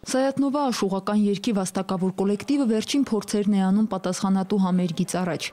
Սայաթնովա աշուղական երգի վաստակավոր կոլեկտիվը վերջին փորձերն է անում պատասխանատու համերգից առաջ։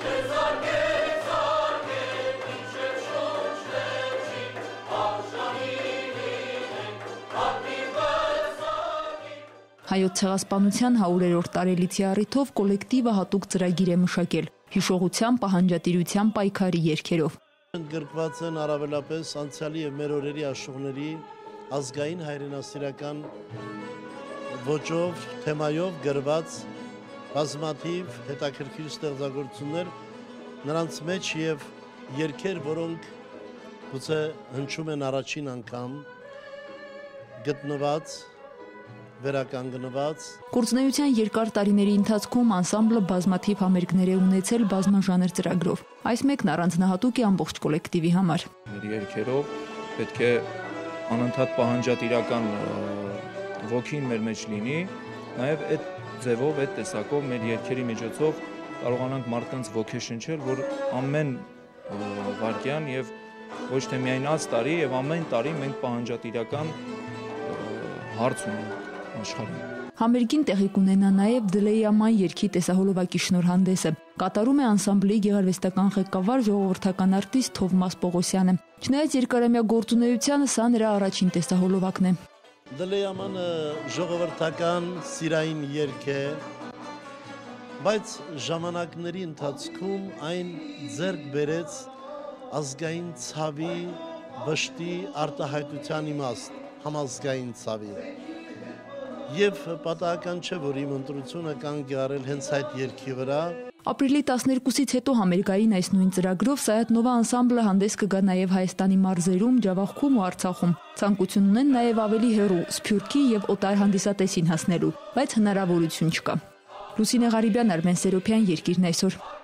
Հայոց ցեղասպանության 100-րդ տարելիցի առիթով կոլեկտիվը հատուկ ծրագիր է մշակել հիշողության, պահանջատիրության պայքարի երգերով։ Ընդգրկված են առավելապես անցյալի եւ մեր օրերի աշուղների ազգային հայրենասիրական ոճով, թեմայով գրված բազմաթիվ հետաքրքիր ստեղծագործություններ, նրանց մեջ եւ երգեր, որոնք գուցե հնչում են առաջին անգամ, գտնված, վերականգնված։ Գործունեության երկար տարիների ընթացքում անսամբլը բազմաթիվ համերգներ է ունեցել բազմաժանր ծրագրով։ Այս մեկն առանձնահատուկ է ամբողջ կոլեկտիվի համար։ Մեր երգերով պետք է անընդհատ պահանջատիրական ոգին մեր մեջ լինի, նաև այդ ձևով, այդ տեսակով մեր երգերի միջոցով կարողանանք մարդկանց ոգեշնչել, որ ամեն վայրկյան եւ ոչ թե միայն այս տարի եւ ամեն տարի մենք պահանջատիրական հարց ունենք աշխարհում։ Համերգին տեղի կունենա նաև Դլեյաման երգի տեսահոլովակի շնորհանդեսը։ Կատարում է անսամբլի գեղարվեստական ղեկավար ժողովրդական արտիստ Թովմաս Պողոսյանը։ Չնայած երկարամյա գործունեությանը, սա նրա առաջին տեսահոլովակն է։ Դլեյամանը ժողովրդական սիրային երգ է, բայց ժամանակների ընթացքում այն ձեռք բերեց ազգային ցավի, վշտի արտահայտության իմաստ, համազգային ցավի։ Եվ պատահական չէ, որ իմ ընտրությունը կանգ առել հենց այդ երգի վրա։ Ապրիլի 12-ից հետո համերգային այս նույն ծրագրով Սայաթնովա անսամբլը հանդես կգա նաև Հայաստանի մարզերում, Ջավախքում ու Արցախում։ Ցանկություն ունեն նաև ավելի հեռու Սփյուռքի եւ Օտար հանդիսատեսին հասնելու, բայց հնարավորություն չկա։ Լուսինե Ղարիբյան, Արմեն Սերոբյան, Երկիրն այսօր։